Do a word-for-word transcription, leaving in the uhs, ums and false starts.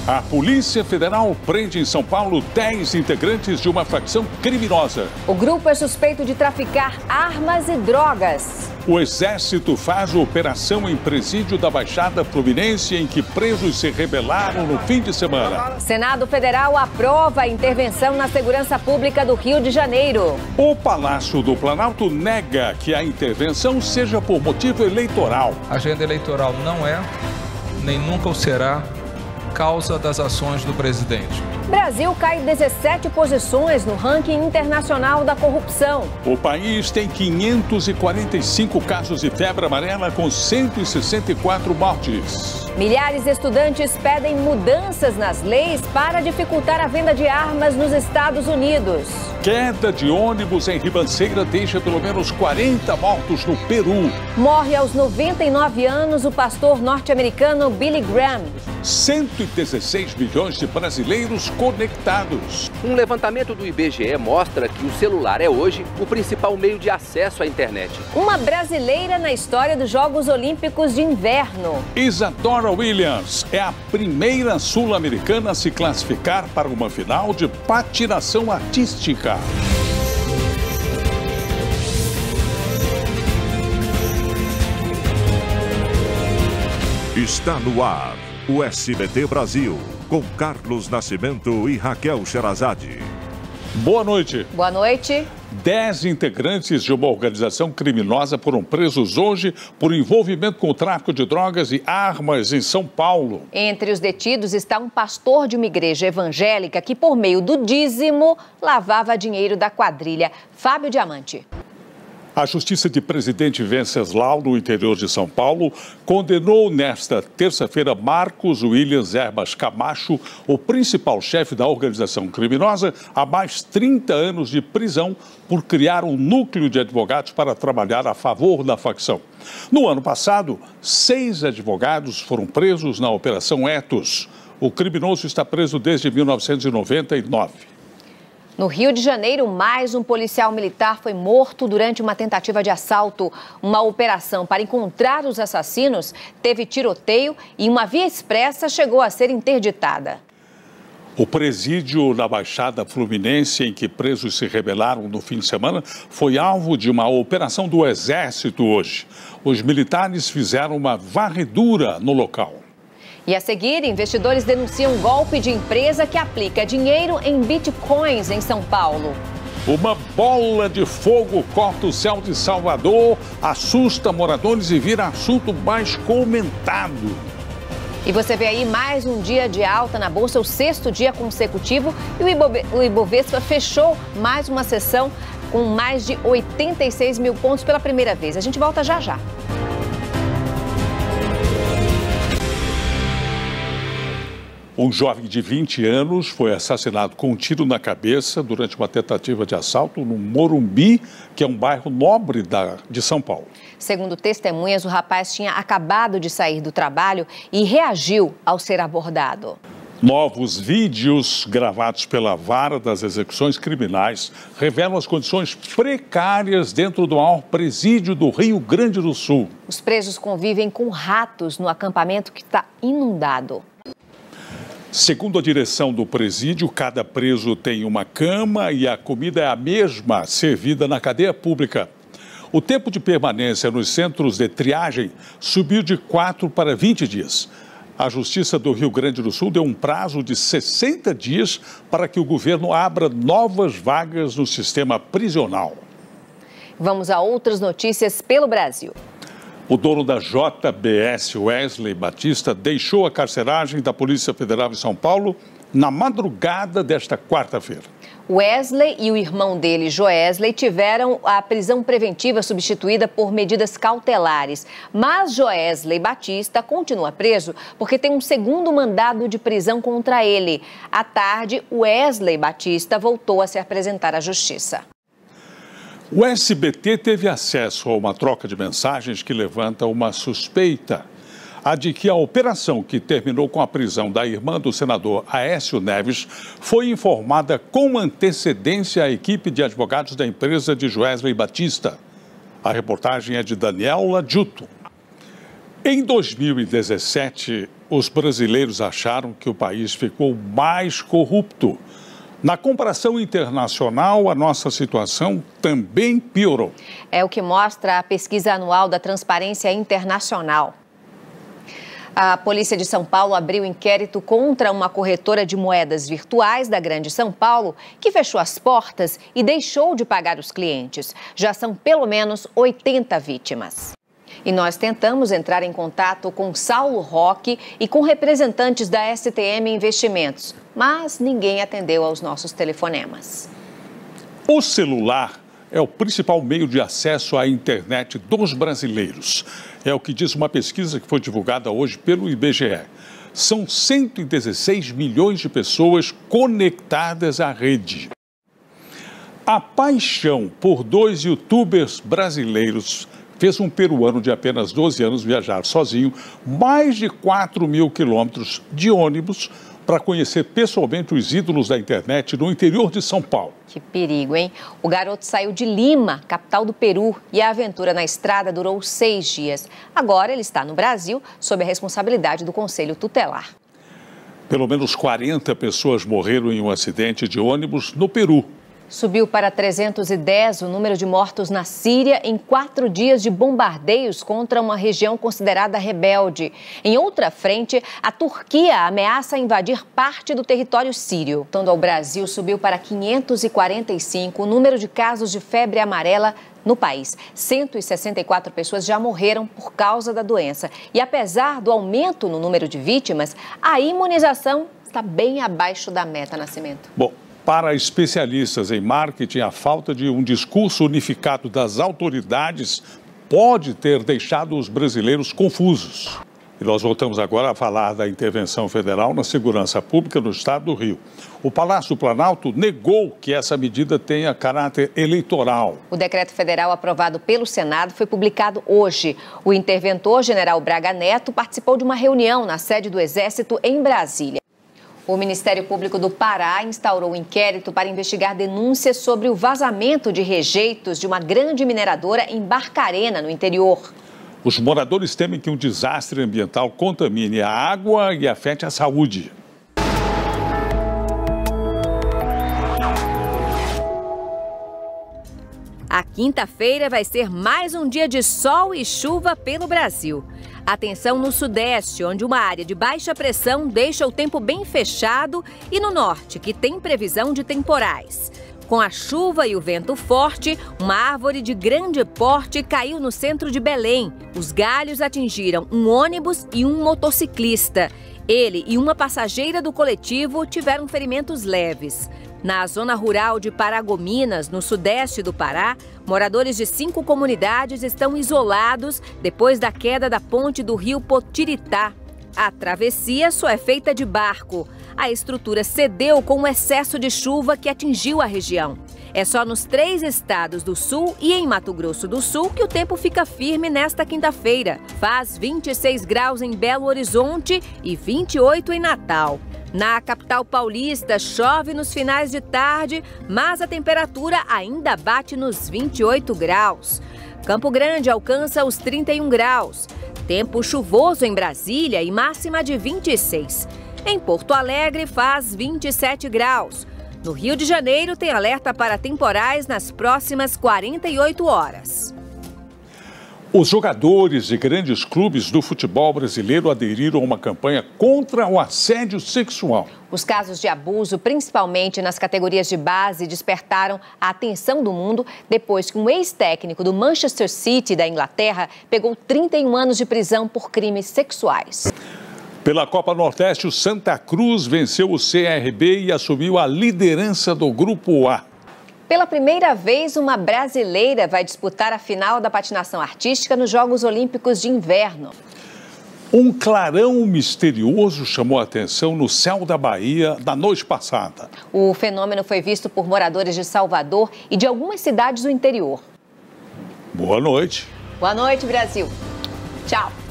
A Polícia Federal prende em São Paulo dez integrantes de uma facção criminosa. O grupo é suspeito de traficar armas e drogas. O Exército faz operação em presídio da Baixada Fluminense em que presos se rebelaram no fim de semana. Senado Federal aprova a intervenção na segurança pública do Rio de Janeiro. O Palácio do Planalto nega que a intervenção seja por motivo eleitoral. A agenda eleitoral não é, nem nunca o será, causa das ações do presidente. Brasil cai dezessete posições no ranking internacional da corrupção. O país tem quinhentos e quarenta e cinco casos de febre amarela com cento e sessenta e quatro mortes. Milhares de estudantes pedem mudanças nas leis para dificultar a venda de armas nos Estados Unidos. Queda de ônibus em Ribanceira deixa pelo menos quarenta mortos no Peru. Morre aos noventa e nove anos o pastor norte-americano Billy Graham. cento e dezesseis milhões de brasileiros conectados. Um levantamento do I B G E mostra que o celular é hoje o principal meio de acesso à internet. Uma brasileira na história dos Jogos Olímpicos de Inverno. Isadora Williams é a primeira sul-americana a se classificar para uma final de patinação artística. Está no ar o S B T Brasil, com Carlos Nascimento e Raquel Sherazade. Boa noite. Boa noite. Dez integrantes de uma organização criminosa foram presos hoje por envolvimento com o tráfico de drogas e armas em São Paulo. Entre os detidos está um pastor de uma igreja evangélica que, por meio do dízimo, lavava dinheiro da quadrilha. Fábio Diamante. A Justiça de Presidente Venceslau, no interior de São Paulo, condenou nesta terça-feira Marcos Williams Erbas Camacho, o principal chefe da organização criminosa, a mais trinta anos de prisão por criar um núcleo de advogados para trabalhar a favor da facção. No ano passado, seis advogados foram presos na Operação Etos. O criminoso está preso desde mil novecentos e noventa e nove. No Rio de Janeiro, mais um policial militar foi morto durante uma tentativa de assalto. Uma operação para encontrar os assassinos teve tiroteio e uma via expressa chegou a ser interditada. O presídio na Baixada Fluminense, em que presos se rebelaram no fim de semana, foi alvo de uma operação do Exército hoje. Os militares fizeram uma varredura no local. E a seguir, investidores denunciam um golpe de empresa que aplica dinheiro em bitcoins em São Paulo. Uma bola de fogo corta o céu de Salvador, assusta moradores e vira assunto mais comentado. E você vê aí mais um dia de alta na Bolsa, o sexto dia consecutivo. E o Ibobe- o Ibovespa fechou mais uma sessão com mais de oitenta e seis mil pontos pela primeira vez. A gente volta já já. Um jovem de vinte anos foi assassinado com um tiro na cabeça durante uma tentativa de assalto no Morumbi, que é um bairro nobre da, de São Paulo. Segundo testemunhas, o rapaz tinha acabado de sair do trabalho e reagiu ao ser abordado. Novos vídeos gravados pela Vara das Execuções Criminais revelam as condições precárias dentro do maior presídio do Rio Grande do Sul. Os presos convivem com ratos no acampamento que está inundado. Segundo a direção do presídio, cada preso tem uma cama e a comida é a mesma servida na cadeia pública. O tempo de permanência nos centros de triagem subiu de quatro para vinte dias. A Justiça do Rio Grande do Sul deu um prazo de sessenta dias para que o governo abra novas vagas no sistema prisional. Vamos a outras notícias pelo Brasil. O dono da J B S, Wesley Batista, deixou a carceragem da Polícia Federal em São Paulo na madrugada desta quarta-feira. Wesley e o irmão dele, Joesley, tiveram a prisão preventiva substituída por medidas cautelares. Mas Joesley Batista continua preso porque tem um segundo mandado de prisão contra ele. À tarde, Wesley Batista voltou a se apresentar à Justiça. O S B T teve acesso a uma troca de mensagens que levanta uma suspeita. A de que a operação que terminou com a prisão da irmã do senador Aécio Neves foi informada com antecedência à equipe de advogados da empresa de Wesley Batista. A reportagem é de Daniela Juto. Em dois mil e dezessete, os brasileiros acharam que o país ficou mais corrupto. Na comparação internacional, a nossa situação também piorou. É o que mostra a pesquisa anual da Transparência Internacional. A Polícia de São Paulo abriu inquérito contra uma corretora de moedas virtuais da Grande São Paulo, que fechou as portas e deixou de pagar os clientes. Já são pelo menos oitenta vítimas. E nós tentamos entrar em contato com Saulo Roque e com representantes da S T M Investimentos, mas ninguém atendeu aos nossos telefonemas. O celular é o principal meio de acesso à internet dos brasileiros. É o que diz uma pesquisa que foi divulgada hoje pelo I B G E. São cento e dezesseis milhões de pessoas conectadas à rede. A paixão por dois youtubers brasileiros fez um peruano de apenas doze anos viajar sozinho mais de quatro mil quilômetros de ônibus para conhecer pessoalmente os ídolos da internet no interior de São Paulo. Que perigo, hein? O garoto saiu de Lima, capital do Peru, e a aventura na estrada durou seis dias. Agora ele está no Brasil, sob a responsabilidade do Conselho Tutelar. Pelo menos quarenta pessoas morreram em um acidente de ônibus no Peru. Subiu para trezentos e dez o número de mortos na Síria em quatro dias de bombardeios contra uma região considerada rebelde. Em outra frente, a Turquia ameaça invadir parte do território sírio. Voltando ao Brasil, subiu para quinhentos e quarenta e cinco o número de casos de febre amarela no país. cento e sessenta e quatro pessoas já morreram por causa da doença. E apesar do aumento no número de vítimas, a imunização está bem abaixo da meta, Nascimento. Bom, para especialistas em marketing, a falta de um discurso unificado das autoridades pode ter deixado os brasileiros confusos. E nós voltamos agora a falar da intervenção federal na segurança pública no estado do Rio. O Palácio do Planalto negou que essa medida tenha caráter eleitoral. O decreto federal aprovado pelo Senado foi publicado hoje. O interventor, general Braga Neto, participou de uma reunião na sede do Exército em Brasília. O Ministério Público do Pará instaurou um inquérito para investigar denúncias sobre o vazamento de rejeitos de uma grande mineradora em Barcarena, no interior. Os moradores temem que um desastre ambiental contamine a água e afete a saúde. A quinta-feira vai ser mais um dia de sol e chuva pelo Brasil. Atenção no sudeste, onde uma área de baixa pressão deixa o tempo bem fechado, e no norte, que tem previsão de temporais. Com a chuva e o vento forte, uma árvore de grande porte caiu no centro de Belém. Os galhos atingiram um ônibus e um motociclista. Ele e uma passageira do coletivo tiveram ferimentos leves. Na zona rural de Paragominas, no sudeste do Pará, moradores de cinco comunidades estão isolados depois da queda da ponte do rio Potiritá. A travessia só é feita de barco. A estrutura cedeu com o excesso de chuva que atingiu a região. É só nos três estados do sul e em Mato Grosso do Sul que o tempo fica firme nesta quinta-feira. Faz vinte e seis graus em Belo Horizonte e vinte e oito em Natal. Na capital paulista, chove nos finais de tarde, mas a temperatura ainda bate nos vinte e oito graus. Campo Grande alcança os trinta e um graus. Tempo chuvoso em Brasília e máxima de vinte e seis. Em Porto Alegre faz vinte e sete graus. No Rio de Janeiro tem alerta para temporais nas próximas quarenta e oito horas. Os jogadores de grandes clubes do futebol brasileiro aderiram a uma campanha contra o assédio sexual. Os casos de abuso, principalmente nas categorias de base, despertaram a atenção do mundo depois que um ex-técnico do Manchester City da Inglaterra pegou trinta e um anos de prisão por crimes sexuais. Pela Copa Nordeste, o Santa Cruz venceu o C R B e assumiu a liderança do Grupo A. Pela primeira vez, uma brasileira vai disputar a final da patinação artística nos Jogos Olímpicos de Inverno. Um clarão misterioso chamou a atenção no céu da Bahia na noite passada. O fenômeno foi visto por moradores de Salvador e de algumas cidades do interior. Boa noite. Boa noite, Brasil. Tchau.